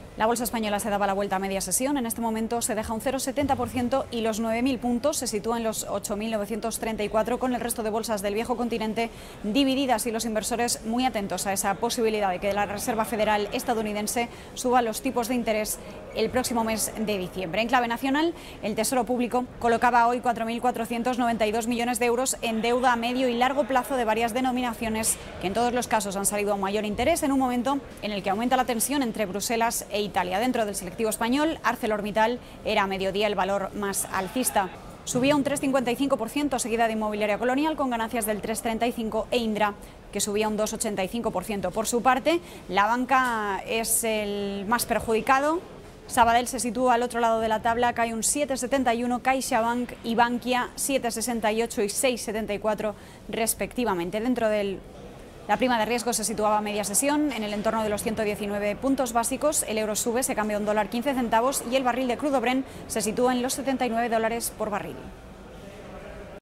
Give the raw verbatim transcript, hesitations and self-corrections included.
La bolsa española se daba la vuelta a media sesión. En este momento se deja un cero coma setenta por ciento y los nueve mil puntos se sitúan en los ocho mil novecientos treinta y cuatro, con el resto de bolsas del viejo continente divididas y los inversores muy atentos a esa posibilidad de que la Reserva Federal estadounidense suba los tipos de interés el próximo mes de diciembre. En clave nacional, el Tesoro Público colocaba hoy cuatro mil cuatrocientos noventa y dos millones de euros en deuda a medio y largo plazo de varias denominaciones que en todos los casos han salido a mayor interés en un momento en el que aumenta la tensión entre Bruselas e Italia. Dentro del selectivo español, ArcelorMittal era a mediodía el valor más alcista. Subía un tres coma cincuenta y cinco por ciento, seguida de Inmobiliaria Colonial con ganancias del tres coma treinta y cinco por ciento e Indra, que subía un dos coma ochenta y cinco por ciento. Por su parte, la banca es el más perjudicado. Sabadell se sitúa al otro lado de la tabla, cae un siete coma setenta y uno, CaixaBank y Bankia siete coma sesenta y ocho y seis coma setenta y cuatro respectivamente. Dentro del La prima de riesgo se situaba a media sesión en el entorno de los ciento diecinueve puntos básicos. El euro sube, se cambia un dólar quince centavos y el barril de crudo Brent se sitúa en los setenta y nueve dólares por barril.